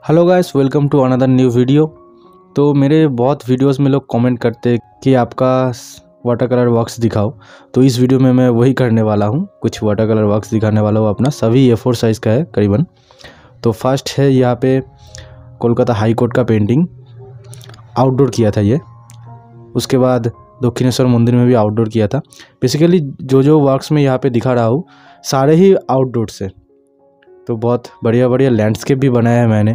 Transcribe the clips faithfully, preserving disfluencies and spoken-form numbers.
Hello guys, welcome to another new video. तो मेरे बहुत वीडियोस में लोग कमेंट करते हैं कि आपका वाटर कलर वर्क्स दिखाओ। तो इस वीडियो में मैं वही करने वाला हूँ, कुछ वाटर कलर वर्क्स दिखाने वाला हूँ अपना। सभी ए फोर साइज़ का है करीबन। तो फर्स्ट है यहाँ पे कोलकाता हाई कोर्ट का पेंटिंग, आउटडोर किया था ये। उसके बाद दक्षिणेश्वर मंदिर में भी आउटडोर किया था। बेसिकली जो जो वर्क्स में यहाँ पे दिखा रहा हूँ सारे ही आउटडोर से। तो बहुत बढ़िया बढ़िया लैंडस्केप भी बनाया है मैंने।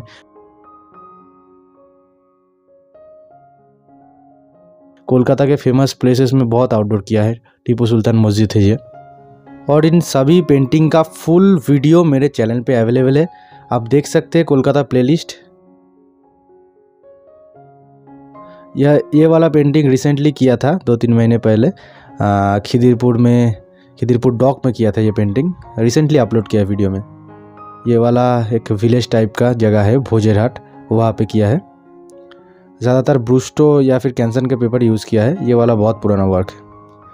कोलकाता के फेमस प्लेसेस में बहुत आउटडोर किया है। टीपू सुल्तान मस्जिद है ये। और इन सभी पेंटिंग का फुल वीडियो मेरे चैनल पे अवेलेबल है, आप देख सकते हैं। कोलकाता प्लेलिस्ट। यह ये वाला पेंटिंग रिसेंटली किया था दो तीन महीने पहले, आ, खिदिरपुर में खिदिरपुर डॉक में किया था ये पेंटिंग। रिसेंटली अपलोड किया है वीडियो में। ये वाला एक विलेज टाइप का जगह है भोजेरहाट, वहाँ पे किया है। ज़्यादातर ब्रूस्टो या फिर कैंसन के पेपर यूज़ किया है। ये वाला बहुत पुराना वर्क है।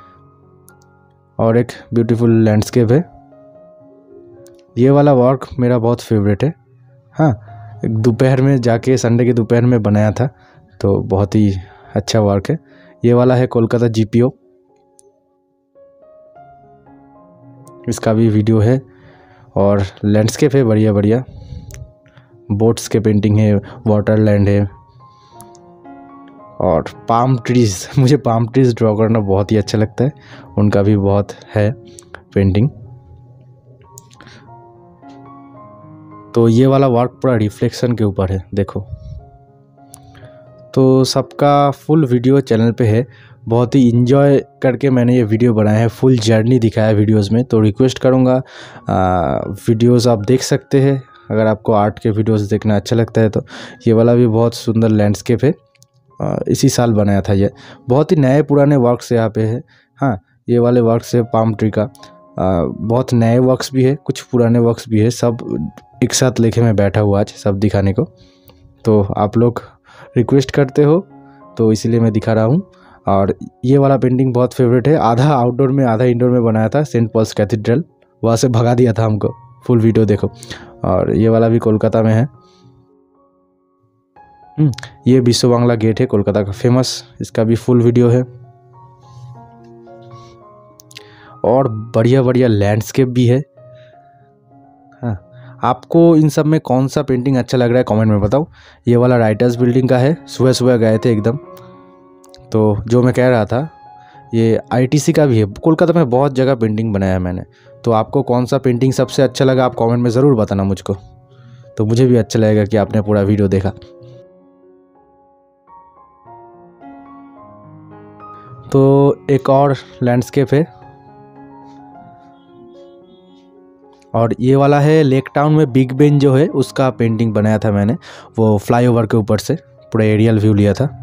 और एक ब्यूटीफुल लैंडस्केप है। ये वाला वर्क मेरा बहुत फेवरेट है। हाँ, एक दोपहर में जाके संडे के दोपहर में बनाया था, तो बहुत ही अच्छा वर्क है। ये वाला है कोलकाता जीपीओ, इसका भी वीडियो है। और लैंडस्केप है बढ़िया बढ़िया, बोट्स के पेंटिंग है, वाटरलैंड है और पाम ट्रीज़। मुझे पाम ट्रीज़ ड्रॉ करना बहुत ही अच्छा लगता है, उनका भी बहुत है पेंटिंग। तो ये वाला वर्क पूरा रिफ्लेक्शन के ऊपर है, देखो। तो सबका फुल वीडियो चैनल पे है। बहुत ही इन्जॉय करके मैंने ये वीडियो बनाया है, फुल जर्नी दिखाया है वीडियोस में। तो रिक्वेस्ट करूँगा वीडियोस आप देख सकते हैं अगर आपको आर्ट के वीडियोस देखना अच्छा लगता है। तो ये वाला भी बहुत सुंदर लैंडस्केप है, आ, इसी साल बनाया था ये। बहुत ही नए पुराने वर्क्स यहाँ पे है। हाँ, ये वाले वर्क्स है पाम ट्री का। आ, बहुत नए वर्क्स भी है, कुछ पुराने वर्क्स भी है, सब एक साथ लेके मैं बैठा हुआ आज सब दिखाने को। तो आप लोग रिक्वेस्ट करते हो तो इसीलिए मैं दिखा रहा हूँ। और ये वाला पेंटिंग बहुत फेवरेट है। आधा आउटडोर में आधा इंडोर में बनाया था, सेंट पॉल्स कैथेड्रल, वहाँ से भगा दिया था हमको। फुल वीडियो देखो। और ये वाला भी कोलकाता में है। ये विश्व बांग्ला गेट है कोलकाता का फेमस, इसका भी फुल वीडियो है। और बढ़िया बढ़िया लैंडस्केप भी है। हाँ, आपको इन सब में कौन सा पेंटिंग अच्छा लग रहा है कमेंट में बताओ। ये वाला राइटर्स बिल्डिंग का है, सुबह सुबह गए थे एकदम। तो जो मैं कह रहा था, ये आईटीसी का भी है। कोलकाता में बहुत जगह पेंटिंग बनाया है मैंने। तो आपको कौन सा पेंटिंग सबसे अच्छा लगा आप कमेंट में ज़रूर बताना मुझको, तो मुझे भी अच्छा लगेगा कि आपने पूरा वीडियो देखा। तो एक और लैंडस्केप है, और ये वाला है लेक टाउन में बिग बेन जो है उसका पेंटिंग बनाया था मैंने। वो फ्लाईओवर के ऊपर से पूरा एरियल व्यू लिया था।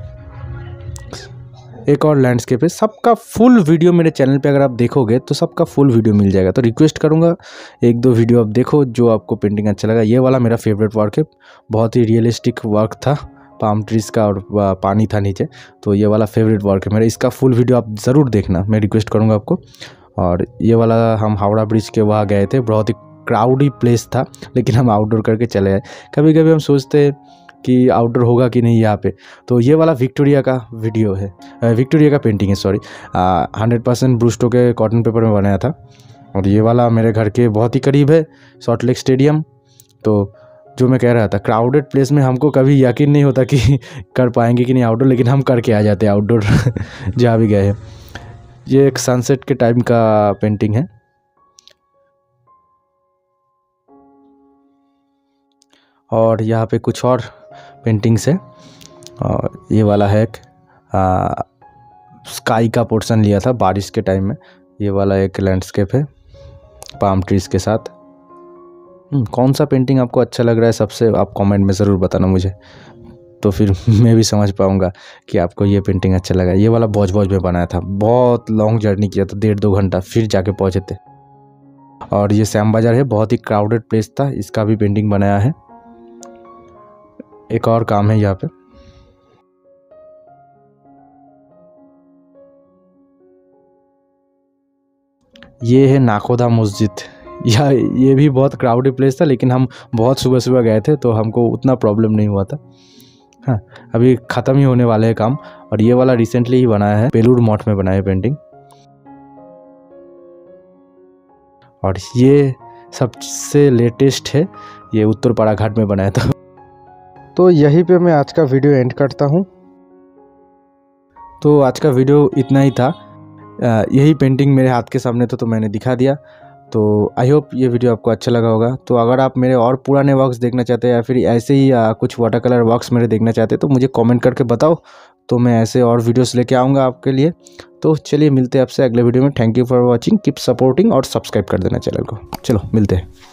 एक और लैंडस्केप है। सबका फुल वीडियो मेरे चैनल पे अगर आप देखोगे तो सबका फुल वीडियो मिल जाएगा। तो रिक्वेस्ट करूँगा एक दो वीडियो आप देखो जो आपको पेंटिंग अच्छा लगा। ये वाला मेरा फेवरेट वर्क है, बहुत ही रियलिस्टिक वर्क था, पाम ट्रीज़ का और पानी था नीचे। तो ये वाला फेवरेट वर्क है मेरा, इसका फुल वीडियो आप ज़रूर देखना, मैं रिक्वेस्ट करूँगा आपको। और ये वाला हम हावड़ा ब्रिज के वहाँ गए थे, बहुत ही क्राउडी प्लेस था, लेकिन हम आउटडोर करके चले आए। कभी कभी हम सोचते हैं कि आउटडोर होगा कि नहीं यहाँ पे। तो ये वाला विक्टोरिया का वीडियो है, विक्टोरिया का पेंटिंग है, सॉरी। हंड्रेड परसेंट ब्रूस्टो के कॉटन पेपर में बनाया था। और ये वाला मेरे घर के बहुत ही करीब है, सॉल्ट लेक स्टेडियम। तो जो मैं कह रहा था, क्राउडेड प्लेस में हमको कभी यकीन नहीं होता कि कर पाएंगे कि नहीं आउटडोर, लेकिन हम करके आ जाते हैं आउटडोर जहाँ भी गए हैं। ये एक सनसेट के टाइम का पेंटिंग है। और यहाँ पे कुछ और पेंटिंग्स है। और ये वाला है एक स्काई का पोर्शन लिया था बारिश के टाइम में। ये वाला एक लैंडस्केप है पाम ट्रीज़ के साथ। कौन सा पेंटिंग आपको अच्छा लग रहा है सबसे, आप कमेंट में ज़रूर बताना मुझे, तो फिर मैं भी समझ पाऊँगा कि आपको ये पेंटिंग अच्छा लगा। ये वाला भोज भोज में बनाया था, बहुत लॉन्ग जर्नी किया था, डेढ़ दो घंटा फिर जाके पहुँचे थे। और ये श्याम बाज़ार है, बहुत ही क्राउडेड प्लेस था, इसका भी पेंटिंग बनाया है। एक और काम है यहाँ पे, ये है नाकोदा मस्जिद, या ये भी बहुत क्राउडी प्लेस था, लेकिन हम बहुत सुबह सुबह गए थे तो हमको उतना प्रॉब्लम नहीं हुआ था। हाँ, अभी ख़त्म ही होने वाले हैं काम। और ये वाला रिसेंटली ही बनाया है, बेलूर मठ में बनाया है पेंटिंग। और ये सबसे लेटेस्ट है, ये उत्तरपाड़ा घाट में बनाया था। तो यहीं पे मैं आज का वीडियो एंड करता हूँ। तो आज का वीडियो इतना ही था। यही पेंटिंग मेरे हाथ के सामने था तो मैंने दिखा दिया। तो आई होप ये वीडियो आपको अच्छा लगा होगा। तो अगर आप मेरे और पुराने वर्क्स देखना चाहते हैं या फिर ऐसे ही आ, कुछ वाटर कलर वर्क्स मेरे देखना चाहते हैं तो मुझे कमेंट करके बताओ, तो मैं ऐसे और वीडियोस लेके आऊँगा आपके लिए। तो चलिए मिलते हैं आपसे अगले वीडियो में। Thank you for watching, keep supporting और सब्सक्राइब कर देना चैनल को। चलो मिलते हैं।